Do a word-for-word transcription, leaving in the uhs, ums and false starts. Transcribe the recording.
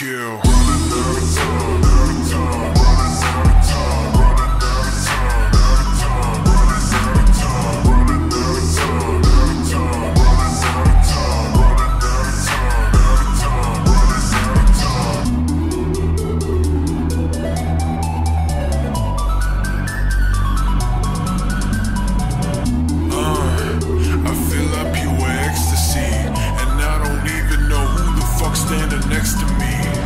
kill. Running out of time, out of time, running out of time, running out of time, out of time, running out of time, running out of time, out of time, running out of time, running out of time, out of time, running out of time. Uh, I feel like pure ecstasy, and I don't even know who the fuck standing next to me.